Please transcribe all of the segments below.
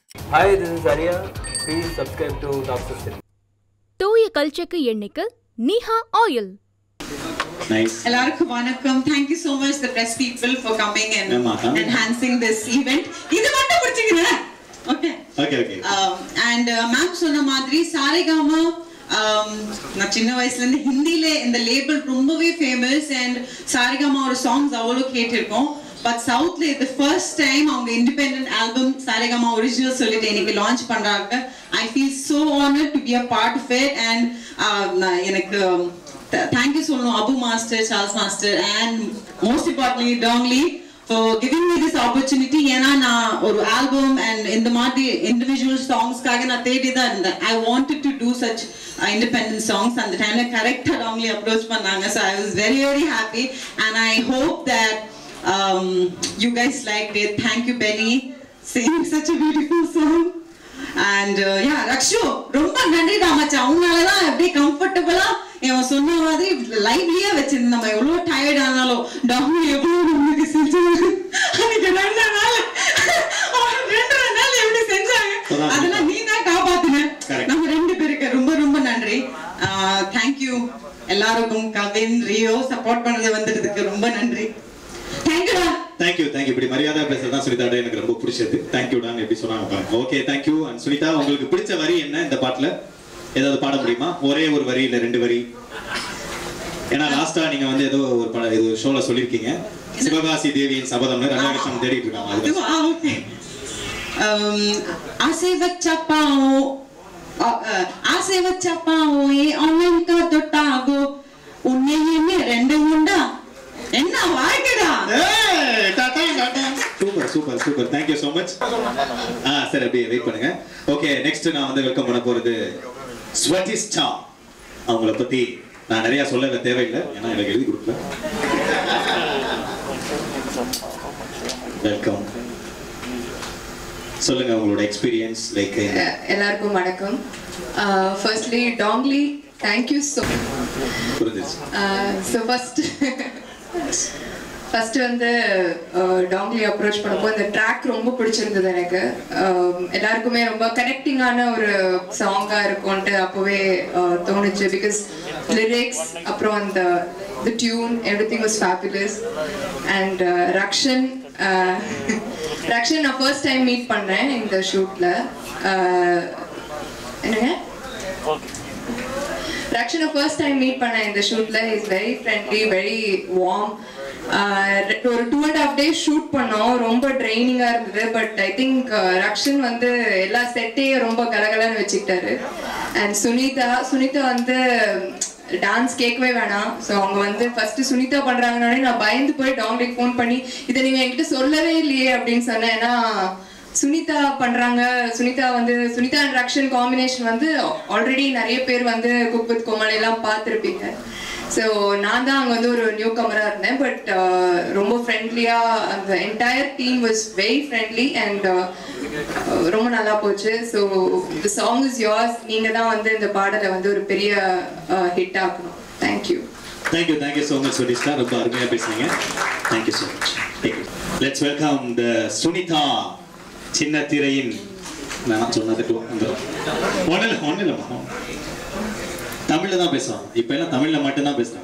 Hi, this is Arya. Please subscribe to Doctor City. தூய கல்ச்சக்கு எண்ணெய்க்கு Niha oil. Nice. எல்லாருக்கும் வணக்கம். Thank you so much the press people for coming and enhancing this event. இது மட்டும் புடிச்சீங்க. Okay. And ma'am சொன்ன மாதிரி சாரேகாமா நான் சின்ன வயசுல இருந்து ஹிந்தில இந்த லேபிள் ரொம்பவே ஃபேமஸ் and சாரேகாமா ஒரு சாங்ஸ் அவ்வளோ கேட்டிருக்கோம். பட் சவுத்ல the first time அவங்க independent album சாரேகாமா ஒரிஜினல் சொல்லிட்டு இன்னைக்கு லான்ச் பண்றாங்க. I feel so honored to be a part of it and எனக்கு thank you so much Abu Master, Charles Master and most importantly Dongli for giving me this opportunity. ஏன்னா நான் ஒரு album and இந்த மாதிரி individual சாங்ஸ்க்காக நான் தேடி தான் இருந்தேன். I wanted to do such independent songs and the time கரெக்டா Dongli approach பண்ணாங்க. So I was very very happy and I hope that you guys liked it. Thank you Benny singing such a beautiful song and yeah Rakshu ரொம்ப நன்றிடா மச்சான். அவங்களால தான் அப்படியே கம்ஃபர்ட்டபிளா இவன் சொன்ன மாதிரி லைவ்லியே வச்சிருந்தேன். நம்ம எவ்வளோ டயர்ட் ஆனாலும் டாக்டர் எவ்வளோ நமக்கு செஞ்சாங்க. அன்னைக்கு 2 நாள் எப்படி செஞ்சாங்க அதெல்லாம் நீ தான் காப்பாத்துன. நம்ம 2 பேருக்கு ரொம்ப ரொம்ப நன்றி. தேங்க்யூ எல்லாருக்கும். கவின் ரியோ சப்போர்ட் பண்ணது வந்ததுக்கு ரொம்ப நன்றி. தேங்க்யூடா. தேங்க்யூ இப்படி மரியாதை பேசுறதா சுனிதாட எனக்கு ரொம்ப பிடிச்சது. தேங்க்யூடான்னு எப்படி சொன்னாங்க பாருங்க. Okay thank you. அண்ட் சுனிதா உங்களுக்கு பிடிச்ச வரி என்ன இந்த பாட்டுல? ஏதாவது பாட முடியுமா? ஒரே ஒரு வரி இல்ல 2 வரி? ஏன்னா லாஸ்டா நீங்க வந்து ஏதோ ஒரு ஷோல சொல்லிருக்கீங்க சிவகாசி தேவியின் சபதம்னு ரங்ககிருஷ்ணன் தேடிட்டு இருக்காங்க. ஓகே ஆசை வச்சப்பாவோ அவனுக்கு தொட்டாகோ உன்னையுமே 2 உண்டா என்ன வாழ்க்கைடா. Super thank you so much. சரி அப்படியே வெயிட் பண்ணுங்க. ஓகே நெக்ஸ்ட் நான் வந்து வெல்கம் பண்ண போறது ஸ்வதிஷ்டா. அவங்கள பத்தி நான் நிறைய சொல்ல தேவையில்லை ஏன்னா எனக்கு எழுதி கொடுக்கல. வெல்கம். சொல்லுங்க உங்களோட எக்ஸ்பீரியன்ஸ் லைக். எல்லாருக்கும் வணக்கம். ஃபர்ஸ்ட்லி டாங்லி thank you so much. So first வந்து டாங்லி அப்ரோச் பண்ணப்போ இந்த ட்ராக் ரொம்ப பிடிச்சிருந்தது எனக்கு. எல்லாருக்குமே ரொம்ப கனெக்டிங்கான ஒரு சாங்காக இருக்கும்ன்ட்டு அப்போவே தோணுச்சு. பிகாஸ் லிரிக்ஸ் அப்புறம் அந்த tune everything was fabulous. And Rakshan நான் ஃபர்ஸ்ட் டைம் மீட் பண்ணேன் இந்த ஷூட்டில். என்னங்க ரக்ஷனை ஃபர்ஸ்ட் டைம் மீட் பண்ணேன் இந்த ஷூட்ல. Is very friendly, very warm. ஒரு 2.5 days ஷூட் பண்ணோம். ரொம்ப ட்ரைனிங்கா இருந்தது. பட் ஐ திங்க் ரக்ஷன் வந்து எல்லா செட்டையும் ரொம்ப கலகலன்னு வச்சுக்கிட்டாரு. அண்ட் சுனிதா வந்து டான்ஸ் கேட்கவே வேணாம். ஸோ அவங்க வந்து ஃபர்ஸ்ட் சுனிதா பண்றாங்கன்னு நான் பயந்து போய் டாங்லிக்கு ஃபோன் பண்ணி இதை நீங்க என்கிட்ட சொல்லவே இல்லையே அப்படின்னு சொன்னேன். ஏன்னா சுனிதா பண்றாங்க. சுனிதா அண்ட் ரக்ஷன் காம்பினேஷன் வந்து ஆல்ரெடி நிறைய பேர் வந்து குக் வித் கோமாளி எல்லாம் பார்த்துருப்பீங்க. ஸோ நான் தான் அங்கே வந்து ஒரு நியூ கமரா இருந்தேன். பட் ரொம்ப ஃப்ரெண்ட்லியா அந்த entire team was very friendly and ரொம்ப நல்லா போச்சு. So the song is yours. நீங்க தான் வந்து இந்த பாடலை வந்து ஒரு பெரிய ஹிட் ஆக்கணும். Thank you so much Sunitha. ரொம்ப அருமையா பேசுனீங்க. Thank you so much. Let's welcome the Sunitha. சின்ன திரையின் நான் சொன்னதுக்கு ஒன்னும் தமிழ்ல தான் பேசுவாங்க. இப்ப எல்லாம் தமிழ்ல மட்டும் தான் பேசுறாங்க.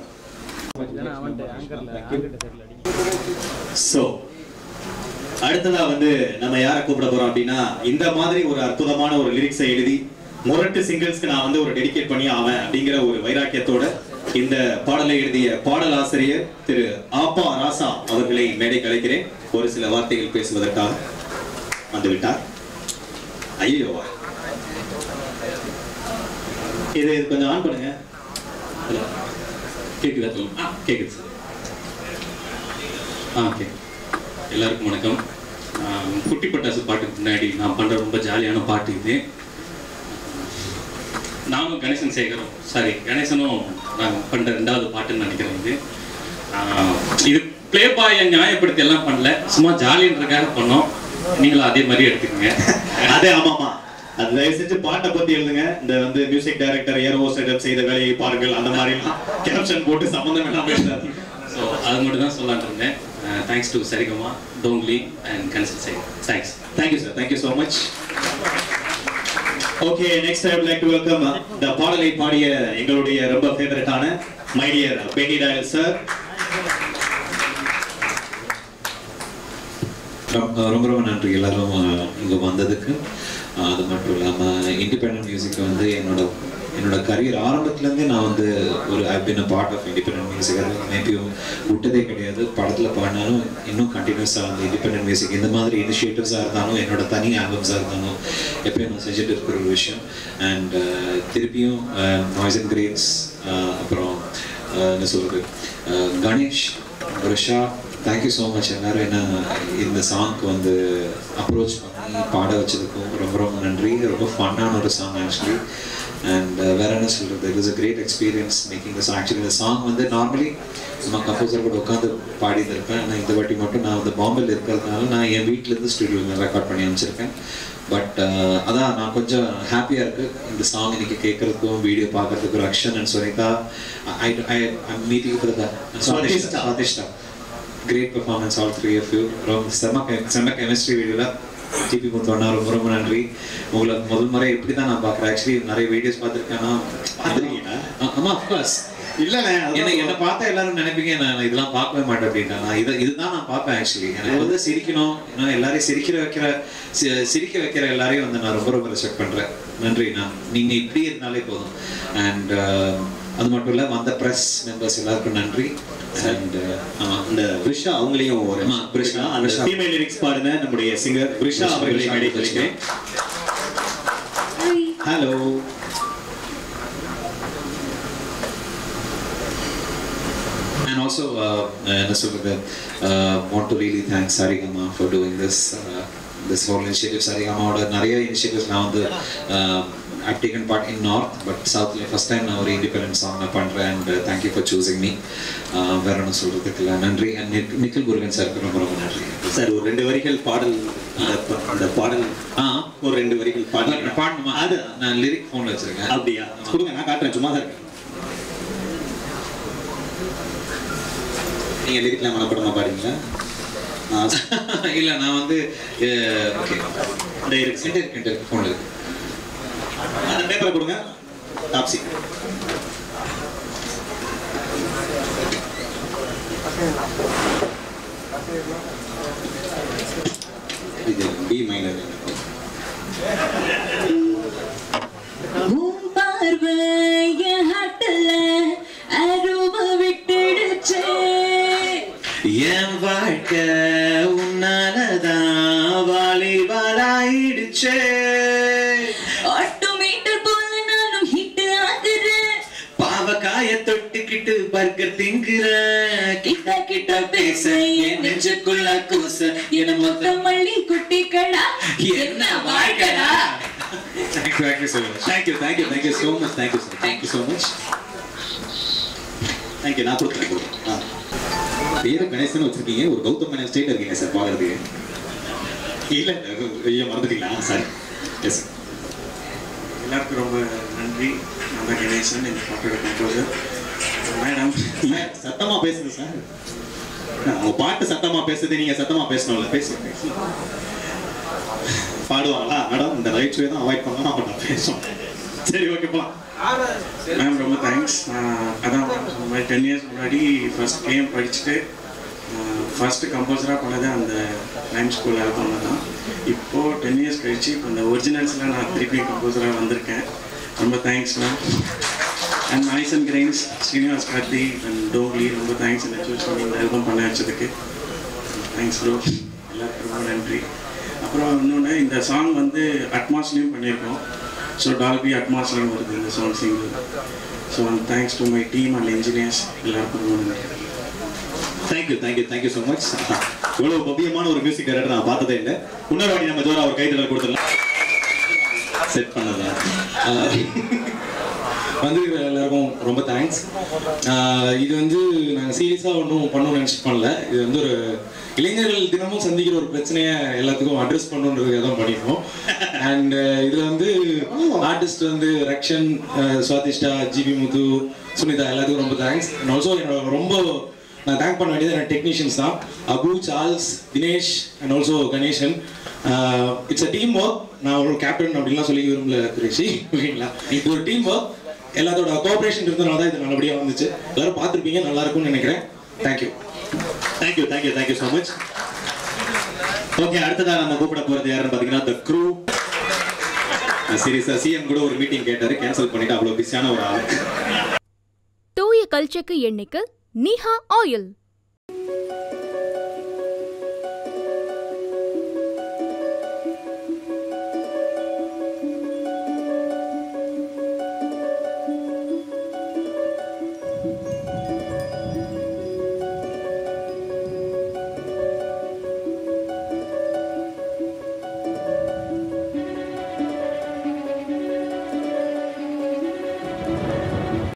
சோ அடுத்ததா வந்து நம்ம யாரை கூப்பிட போறோம் அப்படின்னா இந்த மாதிரி ஒரு அற்புதமான ஒரு லிரிக்ஸை எழுதி முரட்டு சிங்கிள்ஸ்க்கு நான் வந்து ஒரு டெடிகேட் பண்ணி ஆவேன் அப்படிங்கிற ஒரு வைராக்கியத்தோட இந்த பாடலை எழுதிய பாடல் ஆசிரியர் திரு ஆப்பா ராசா அவர்களை மேடைக்கு அழைக்கிறேன். ஒரு சில வார்த்தைகள் பேசுவதற்காக வந்துவிட்டார். ஐயோ இது கொஞ்சம் ஆன் பண்ணுங்க. கேக்குதா? கேக்குது சார். ஓகே எல்லாருக்கும் வணக்கம். குட்டி பட்டாசு பாட்டுக்கு முன்னாடி நான் பண்ற ரொம்ப ஜாலியான பாட்டு இது. நானும் கணேசனும் நான் பண்ற 2வது பாட்டுன்னு நினைக்கிறேன். இது பிளே பாயை நியாயப்படுத்தி எல்லாம் பண்ணல, சும்மா ஜாலின்றதுக்காக பண்ணோம். நீங்களும் அதே மாதிரி எடுத்துக்கோங்க. அதே ஆமாமா அது தயவு செஞ்சு பாட்டை பத்தி எழுதுங்க. இந்த வந்து மியூசிக் டைரக்டர் ஏரோ செட்டப் செய்த வேலையை பாருங்கள் அந்த மாதிரி கேப்ஷன் போட்டு சம்பந்தம் எல்லாம் பேசுறாரு. ஸோ அது மட்டும் தான் சொல்லலான்னு இருந்தேன். Thanks to Sarigama, Dongli and Kansal Sai. Thanks. Thank you, sir. Thank you so much. Okay, next I would like to welcome the பாடலை பாடிய எங்களுடைய ரொம்ப ஃபேவரட்டான my dear Benny Dial sir. ரொம்ப ரொம்ப நன்றி எல்லாரும் இங்கே வந்ததுக்கு. அது மட்டும் இல்லாமல் இண்டிபெண்டன்ட் மியூசிக் வந்து என்னோட கரியர் ஆரம்பத்துலேருந்தே நான் வந்து I've been a part of independent music. அது மேபி விட்டதே கிடையாது. படத்தில் பாடினாலும் இன்னும் கண்டினியூஸாக வந்து இண்டிபெண்டன்ட் மியூசிக் இந்த மாதிரி இனிஷியேட்டிவ்ஸாக இருந்தாலும் என்னோட தனி ஆல்பம்ஸாக இருந்தாலும் எப்பயும் நான் செஞ்சுட்டு இருக்கிற ஒரு விஷயம். அண்ட் திருப்பியும் நாய்ஸ் அண்ட் கிரேட்ஸ், அப்புறம் என்ன சொல்கிறது, Ganesh, Risha, thank you so much எல்லாரும் என்ன இந்த சாங்க்கு வந்து அப்ரோச் பண்ணி பாட வச்சதுக்கும் ரொம்ப ரொம்ப நன்றி. ரொம்ப ஃபன்னான ஒரு சாங் ஆக்சுவலி. அண்ட் வேற என்ன சொல்கிறது, it was a great experience making the song. Actually இந்த சாங் வந்து நார்மலி நம்ம கம்போசர் கூட உட்காந்து பாடியிருப்பேன். ஆனால் இந்த வாட்டி மட்டும் நான் வந்து பாம்பேல இருக்கிறதுனால நான் என் வீட்டிலேருந்து ஸ்டுடியோவில் ரெக்கார்ட் பண்ணி அமைச்சிருக்கேன். பட் அதான் நான் கொஞ்சம் ஹாப்பியாக இருக்குது இந்த சாங் இன்னைக்கு கேட்குறதுக்கும் வீடியோ பார்க்குறதுக்கும். Rakshan and Sunitha, I meeting Swathishta, great performance all three of you. செம்ம கெமிஸ்ட்ரி வீடியோவில் டிபி முத்தோண்ணா ரொம்ப ரொம்ப நன்றி. உங்களை முதல் முறை இப்படி தான் நான் பார்க்குறேன். ஆக்சுவலி நிறைய வீடியோஸ் பார்த்துருக்கேன்னா ஆமாம் அஃப்கோர்ஸ் இல்லைண்ணே. என்னை பார்த்தா எல்லாரும் நினைப்பீங்க நான் இதெல்லாம் பார்க்கவே மாட்டேன் அப்படின்னா. நான் இதுதான் நான் பார்ப்பேன். ஆக்சுவலி எனக்கு வந்து சிரிக்கணும், ஏன்னா எல்லாரையும் சிரிக்க வைக்கிற எல்லாரையும் வந்து நான் ரொம்ப ரொம்ப ரெஸ்பெக்ட் பண்ணுறேன். நன்றிண்ணா, நீங்கள் இப்படி இருந்தாலே போதும். அண்ட் அது மட்டும் இல்லை, வந்த ப்ரெஸ் மெம்பர்ஸ் எல்லாருக்கும் நன்றி. அண்ட் இந்த ரிஷா அவங்களையும் ஒரு ரிஷா அந்த ஃபீமேல் லிரிக்ஸ் பாடுன நம்முடைய சிங்கர் ரிஷா அவர்களை அழைக்கிறேன். Hello. And also, want to really thank Sarigama for doing this whole initiative. Sarigama oda nariya initiatives na vandu I've taken part in North, but South first time na or independent song na pandren. And thank you for choosing me. Vera na solradhukku nandri. And Nikhil Murugan sir ku romba romba nandri. Sir ஒரு ரெண்டு வரிகள் பாடல், அந்த பாடல் ஒரு ரெண்டு வரிகள் பாடணுமா? அது நான் லிரிக் ஃபோன்ல வச்சிருக்கேன். அப்படியா? கொடுங்க, நான் காட்டுறேன். சும்மா தான் இருக்கேன். நீங்க லிரிக்லாம் மனப்படமா பாடுவீங்களா? இல்ல, நான் வந்து ஓகே டைரக்ட் ஃபோன்ல இருக்கு. அந்த பேப்பரை கொடுங்க. டாப்ஸி இது பி மைனர். பார்வைய ஹட்டல அருவ விட்டுடுச்சே, என் வாழ்க்கை உன்னாலதான் வாலிபாலாயிடுச்சே, ஆட்டோமீட்டர் போல நானும் ஹிட் ஆகுறேன், பாவக்காய தொட்டுக்கிட்டு பர்கர் திங்குறேன், கிட்ட கிட்ட பேச என் நெஞ்சுக்குள்ள கூச என மொத்த மல்லி குட்டிகளா என்ன வாழ்க்கடா. Thank you so much. Thank you so much. Thank you so much. Thank you. நான் கொடுக்குறேன். பேரு கணேசன் வச்சிருக்கீங்க, ஒரு கௌதம் மேனன் ஸ்டேட் இருக்கீங்க சார் பார்க்கறதுக்கு. இல்ல ஐயோ மறந்துட்டீங்களா? சாரி. எஸ் எல்லாருக்கும் ரொம்ப நன்றி. நம்ம கணேசன் இந்த பாட்டோட கம்போசர். மேடம் சத்தமா பேசுங்க சார். அவங்க பாட்டு சத்தமா பேசுது, நீங்க சத்தமா பேசணும்ல. பேசுங்க. பாடுவாங்களா மேடம்? இந்த ரைட் வே தான் அவாய்ட் பண்ணலாம். நான் பேசுவோம். சரி, ஓகே போலாம். மேம் ரொம்ப தேங்க்ஸ். அதான் 10 years முன்னாடி ஃபர்ஸ்ட் கேம் படிச்சுட்டு ஃபர்ஸ்ட் கம்போசராக பண்ணது அந்த ரைம் ஸ்கூல் ஆல்பம் தான். இப்போது 10 years கழிச்சு இப்போ இந்த ஒரிஜினல்ஸில் நான் திருப்பி கம்போசராக வந்திருக்கேன். ரொம்ப thanks ma'am. And noise and grains, Srinivas Karthi and டோங்லி, ரொம்ப தேங்க்ஸ் இந்த சூஸ் பண்ணி இந்த ஆல்பம் பண்ண வச்சதுக்கு. தேங்க்ஸ் ப்ரோ, எல்லாருக்கும் ரொம்ப நன்றி. அப்புறம் இன்னொன்று, இந்த சாங் வந்து அட்மாஸ்லேயும் பண்ணியிருக்கோம். ஸோ டால்பி அட்மாஸ்லேயும் வருது இந்த song single. So thanks to my team and engineers, எல்லாருக்கும் ரொம்ப நன்றி. Thank you so much. இவ்வளோ பவ்யமான ஒரு மியூசிக் டைரக்டர் நான் பார்த்ததே இல்லை. இன்னொரு வாட்டி நம்ம ஜோரா ஒரு கைத்தடல் கொடுத்துடலாம். செட் பண்ணதான் வந்து எல்லாருக்கும் ரொம்ப தேங்க்ஸ். இது வந்து நாங்கள் சீரியஸாக ஒன்றும் பண்ணணும்னு நினச்சி பண்ணல. இது வந்து ஒரு இளைஞர்கள் தினமும் சந்திக்கிற ஒரு பிரச்சனையை எல்லாத்துக்கும் அட்ரஸ் பண்ணணுன்றதுக்காக தான் பண்ணியிருக்கோம். அண்ட் இதில் வந்து ஆர்டிஸ்ட் வந்து ரக்ஷன், சுவாதிஷ்டா, ஜிபி முத்து, சுனிதா எல்லாத்துக்கும் ரொம்ப தேங்க்ஸ். அண்ட் ஆல்சோ என்னோட ரொம்ப நான் தேங்க் பண்ண வேண்டியது என்னோட டெக்னீஷியன்ஸ் தான். Abu, Charles, Dinesh and also Ganesan. It's a team work. நான் ஒரு கேப்டன் அப்படின்லாம் சொல்லி விரும்பல குரேஷி, ஓகேங்களா? இது ஒரு டீம் ஒர்க். எல்லாத்தோட கோஆப்ரேஷன் இருந்தனால தான் இது நல்லபடியாக வந்துச்சு. எல்லாரும் பார்த்துருப்பீங்க, நல்லா இருக்கும்னு நினைக்கிறேன். Thank you. Thank you so much. Okay, அடுத்ததாக நம்ம கூப்பிட போகிறது யாருன்னு பார்த்தீங்கன்னா த க்ரூ. சீரியஸாக சிஎம் கூட ஒரு மீட்டிங் கேட்டார், கேன்சல் பண்ணிட்டு அவ்வளோ பிஸியான ஒரு ஆள். தூய கல்ச்செக்கு எண்ணெய்க்கு நீஹா ஆயில்.